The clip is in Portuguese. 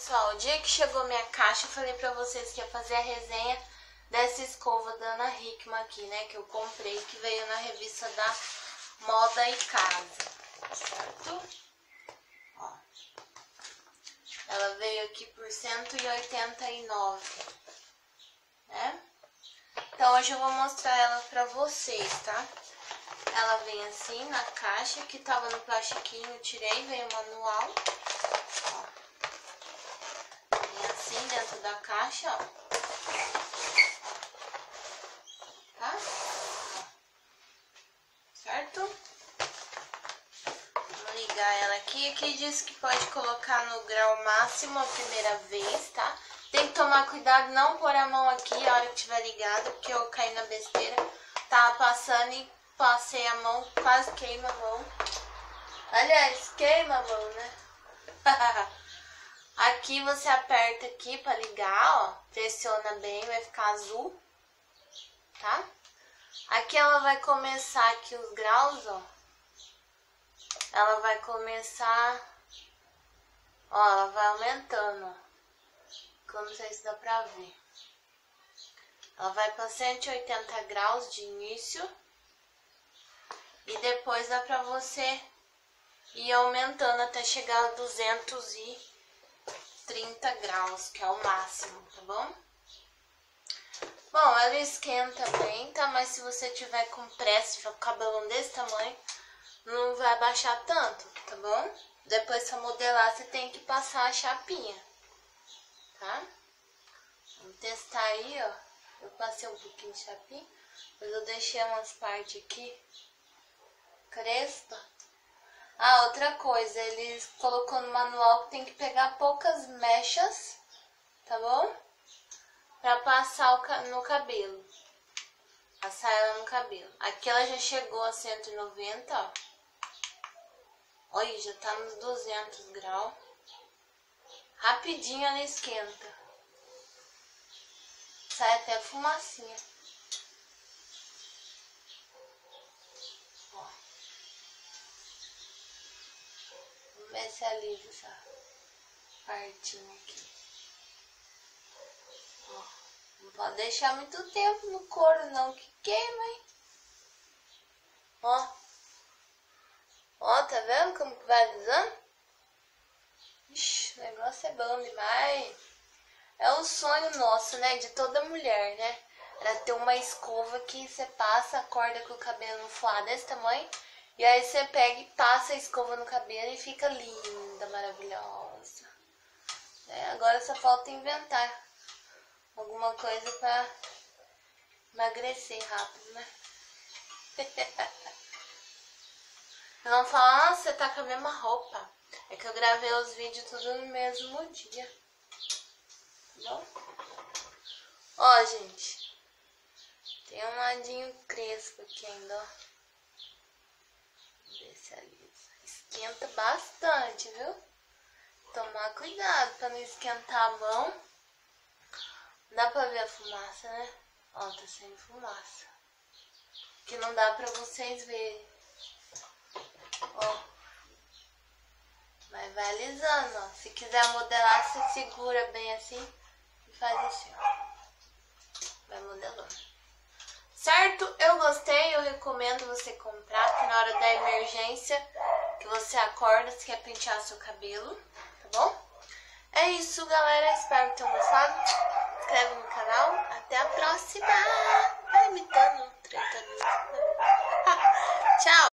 pessoal, o dia que chegou minha caixa, eu falei pra vocês que ia fazer a resenha dessa escova da Ana Hickman aqui, né? Que eu comprei, que veio na revista da Moda e Casa, certo? Ó. Ela veio aqui por R$189, né? Então hoje eu vou mostrar ela pra vocês, tá? Ela vem assim na caixa, que tava no plastiquinho, tirei, veio o manual. Ó. Vem assim dentro da caixa, ó. Tá? Certo? Vamos ligar ela aqui. Aqui diz que pode colocar no grau máximo a primeira vez, tá? Tem que tomar cuidado, não pôr a mão aqui a hora que tiver ligado, porque eu caí na besteira. Tava passando e passei a mão, quase queima a mão. Aliás, queima a mão, né? Aqui você aperta aqui pra ligar, ó. Pressiona bem, vai ficar azul. Tá? Aqui ela vai começar aqui os graus, ó. Ela vai começar... Ó, ela vai aumentando, ó. Eu não sei se dá pra ver. Ela vai pra 180 graus de início. E depois dá pra você ir aumentando até chegar a 230 graus, que é o máximo, tá bom? Bom, ela esquenta bem, tá? Mas se você tiver com pressa, tiver com o cabelão desse tamanho, não vai baixar tanto, tá bom? Depois pra modelar, você tem que passar a chapinha, tá? Vamos testar aí, ó. Eu passei um pouquinho de chapinha, mas eu deixei umas partes aqui crespa. Ah, outra coisa, eles colocou no manual que tem que pegar poucas mechas, tá bom? Pra passar no cabelo. Passar ela no cabelo. Aqui ela já chegou a 190, ó. Olha, já tá nos 200 graus. Rapidinho ela esquenta. Sai até fumacinha. Ó. Vamos ver se alivia essa partinha aqui. Ó. Não pode deixar muito tempo no couro não, que queima, hein? Ó. Ó, tá vendo como que vai alisando? Ixi, o negócio é bom demais. É um sonho nosso, né? De toda mulher, né? Era ter uma escova que você passa, acorda com o cabelo enfuado desse tamanho. E aí você pega e passa a escova no cabelo e fica linda, maravilhosa. É, agora só falta inventar alguma coisa pra emagrecer rápido, né? Não fala, nossa, você tá com a mesma roupa. É que eu gravei os vídeos tudo no mesmo dia. Tá bom? Ó, gente. Tem um ladinho crespo aqui ainda, ó. Vamos ver se alisa. Esquenta bastante, viu? Tomar cuidado pra não esquentar a mão. Dá pra ver a fumaça, né? Ó, tá saindo fumaça. Que não dá pra vocês verem. Ó. Mas vai alisando, ó. Se quiser modelar, você segura bem assim e faz assim, ó. Vai modelando. Certo? Eu gostei, eu recomendo você comprar, que na hora da emergência, que você acorda, você quer pentear seu cabelo, tá bom? É isso, galera. Espero que tenham gostado. Se inscreve no canal. Até a próxima. Vai imitando 30 minutos. Tchau.